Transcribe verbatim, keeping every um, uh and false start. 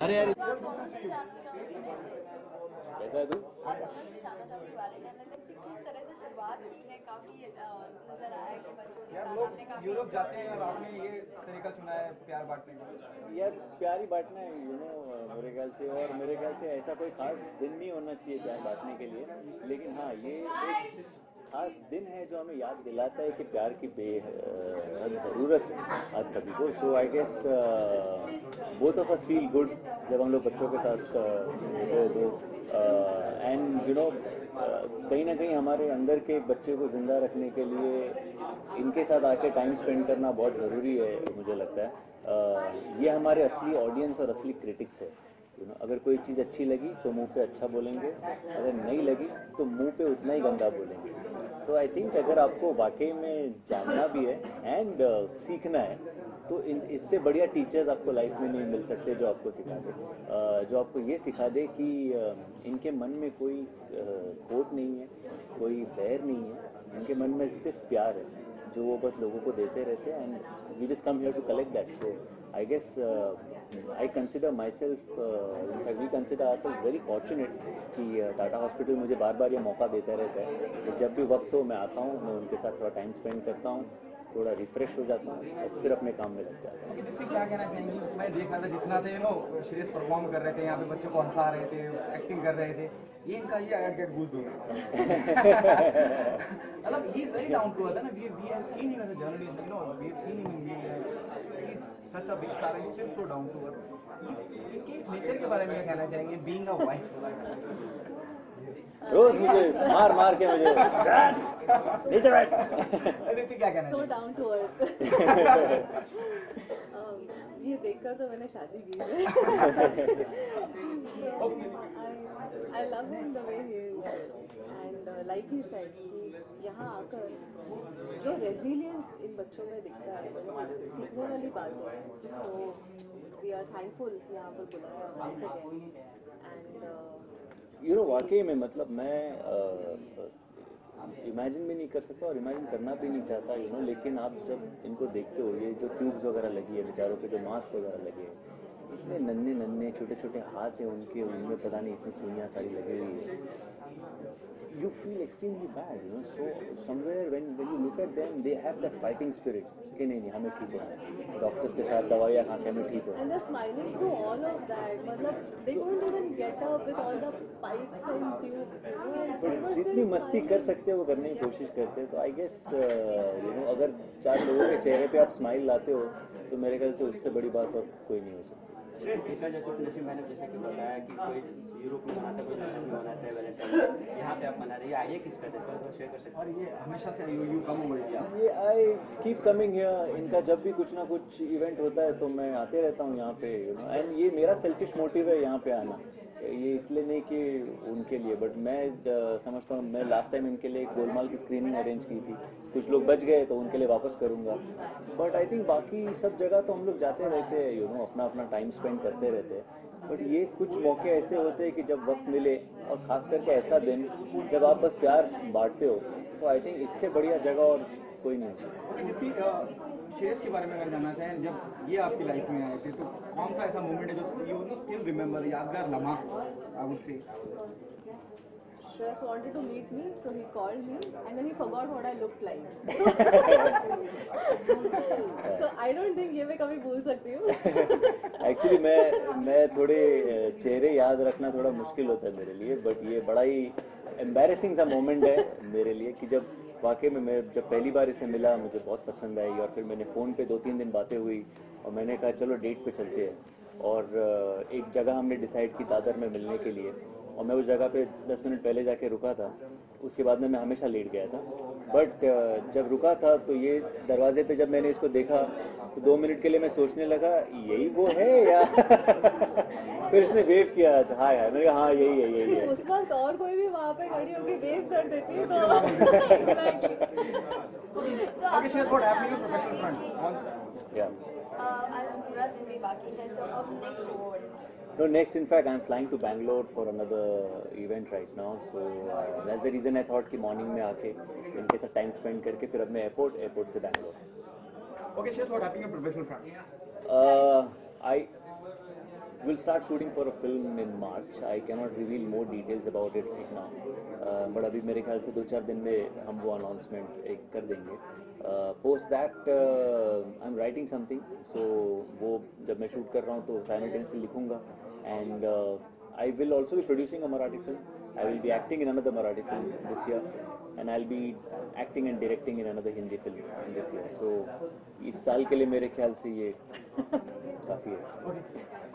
अरे यार कैसा है तू? आप दोनों से जानना चाहूंगी वैलेंटाइन से किस तरह से शुरुआत की है। काफी नजर आया है कि बच्चों के साथ आपने काफी यूरोप जाते हैं और आपने ये तरीका चुना है प्यार बांटने का। यार प्यार ही बांटना है, यू नो, मेरे ख्याल से। और मेरे ख्याल से ऐसा कोई खास दिन नहीं होना चाहिए प्यार बांटने के लिए, लेकिन हाँ ये एक खास दिन है जो हमें याद दिलाता है कि प्यार की बेहद ज़रूरत है आज सभी को। So I guess both of us feel good जब हम लोग बच्चों के साथ uh, होते हैं तो एंड यू नो कहीं ना कहीं हमारे अंदर के बच्चे को ज़िंदा रखने के लिए इनके साथ आके टाइम स्पेंड करना बहुत ज़रूरी है मुझे लगता है। uh, ये हमारे असली ऑडियंस और असली क्रिटिक्स है। यू नो अगर कोई चीज़ अच्छी लगी तो मुंह पे अच्छा बोलेंगे, अगर नहीं लगी तो मुंह पे उतना ही गंदा बोलेंगे। तो आई थिंक अगर आपको वाकई में जानना भी है एंड uh, सीखना है तो इन इससे बढ़िया टीचर्स आपको लाइफ में नहीं मिल सकते जो आपको सिखा दे, uh, जो आपको ये सिखा दे कि uh, इनके मन में कोई uh, खोट नहीं है, कोई बैर नहीं है, इनके मन में सिर्फ प्यार है जो वो बस लोगों को देते रहते हैं and we just come here to collect that. So I guess I consider myself, in fact we consider ourself very fortunate कि टाटा हॉस्पिटल मुझे बार बार ये मौका देता रहता है कि जब भी वक्त हो मैं आता हूँ, मैं उनके साथ थोड़ा टाइम स्पेंड करता हूँ, थोड़ा रिफ्रेश हो जाता हूँ और फिर अपने काम में लग जाता हूँ। दीप्ति क्या कहना चाहेंगी? मैं देख रहा था जिस तरह से यू नो श्रेयस परफॉर्म कर रहे थे, यहाँ पे बच्चों को हंसा रहे थे, एक्टिंग कर रहे थे, ये इनका ये आई गेट गूज़ मतलब he is very down to earth है ना। We we have seen him as a journalist, you know we have seen him, he is such a big star and still so down to earth. इनके इस nature के बारे में क्या कहना चाहेंगे बीइंग अ वाइफ? रोज मुझे मार मार के मुझे नीचे बैठ। दीप्ति क्या कहना So चाहेंगी? down to earth. um, ये देखकर तो मैंने शादी की है। I, I love him the way he is, and uh, like he said कि यहाँ आकर जो रेजिलियंस इन बच्चों में दिखता है वो सीखने वाली बात है। So we are thankful यहाँ पर बुलाया once again, and uh, you know वाकई में मतलब मैं इमेजिन uh, भी नहीं कर सकता और इमेजिन करना भी नहीं चाहता, यू नो। लेकिन आप जब इनको देखते हो, ये जो ट्यूब्स वगैरह लगी है बेचारों के, जो मास्क वगैरह लगे हैं, इतने नन्हे नन्हे छोटे छोटे हाथ हैं उनके, उनमें पता नहीं इतनी सुइयाँ सारी लगी हुई है। You feel extremely bad, you know. So somewhere when when you look at them, they have that fighting spirit कि नहीं नहीं हमें ठीक होना है, डॉक्टर्स के साथ दवाइयाँ खा के हमें ठीक होना है। and they're smiling through all of that. मतलब they couldn't even get up with all the pipes and tubes, you know. And they but were जितनी still मस्ती smiling. कर सकते हैं वो करने की कोशिश करते हैं। तो आई गेस यू नो अगर चार लोगों के चेहरे पे आप स्माइल लाते हो तो मेरे ख्याल से उससे बड़ी बात और कोई नहीं हो सकती। सिर्फ देखा जाए तो फिनिशिंग मैंने जैसे कि बताया कि कोई यूरोप में मनाता है, कोई लंदन में मनाता है वैलेंटाइन, यहाँ पे आप मना रहे हैं, ये आइडिया किसका था, इसका थोड़ा शेयर कर सकते और ये हमेशा से यू यू कम ओवर किया। ये आई कीप कमिंग हियर। इनका जब भी कुछ ना कुछ इवेंट होता है तो मैं आते रहता हूँ यहाँ पे, यू नो। एंड ये मेरा सेल्फिश मोटिव है यहाँ पे आना, ये इसलिए नहीं कि उनके लिए, बट मैं uh, समझता हूँ मैं लास्ट टाइम इनके लिए एक गोलमाल की स्क्रीनिंग अरेंज की थी, कुछ लोग बच गए तो उनके लिए वापस करूँगा। बट आई थिंक बाकी सब जगह तो हम लोग जाते रहते हैं, यू नो, अपना अपना टाइम स्पेंड करते रहते हैं। बट ये कुछ मौके ऐसे होते हैं कि जब वक्त मिले, और ख़ास करके ऐसा दिन जब आप बस प्यार बांटते हो, तो आई थिंक इससे बढ़िया जगह और कोई नहीं हो सकता। दीप्ति श्रेयस के बारे में अगर जानना चाहें, जब ये आपकी लाइफ में आए थे तो कौन सा ऐसा मोमेंट है जो यू नो स्टिल रिमेंबर, यादगार लम्हा I would say? Shreyas wanted to meet me, so he called me, and then he forgot what I looked like. So I don't think ये मैं कभी भूल सकती हूँ. एक्चुअली मैं मैं थोड़े चेहरे याद रखना थोड़ा मुश्किल होता है मेरे लिए, बट ये बड़ा ही एम्बैरेसिंग सा मोमेंट है मेरे लिए कि जब वाकई में मैं जब पहली बार इसे मिला, मुझे बहुत पसंद आई, और फिर मैंने फ़ोन पे दो तीन दिन बातें हुई और मैंने कहा चलो डेट पे चलते हैं। और एक जगह हमने डिसाइड की दादर में मिलने के लिए, और मैं उस जगह पे दस मिनट पहले जाके रुका था। उसके बाद में मैं हमेशा लेट गया था, बट जब रुका था तो ये दरवाजे पे जब मैंने इसको देखा तो दो मिनट के लिए मैं सोचने लगा यही वो है या फिर इसने वेव किया, अच्छा हाय हाय, मैंने कहा हाँ यही है यही है। उस वक्त और कोई भी वहाँ पे खड़ी होकर वेव कर देती तो Okay, Shreyas, what happening on professional front? On या आज पूरा दिन भी बाकी है, सो अब नेक्स्ट वो No, next, in fact, I'm flying to Bangalore for another event right now. So uh, that's the reason I thought कि morning में आके इनके साथ time spend करके फिर अब मैं airport, airport से Bangalore. Okay, Shreyas, what happening on professional front? Uh, I we'll start shooting for a film in March. I cannot reveal more details about it right now. Uh, but अभी मेरे ख्याल से दो चार दिन में हम वो announcement एक कर देंगे. Uh, post that uh, I'm writing something. So वो जब मैं shoot कर रहा हूँ तो simultaneously लिखूँगा. And uh, I will also be producing a Marathi film. I will be acting in another Marathi film this year. And I'll be acting and directing in another Hindi film in this year. So इस साल के लिए मेरे ख्याल से ये काफ़ी है. Okay.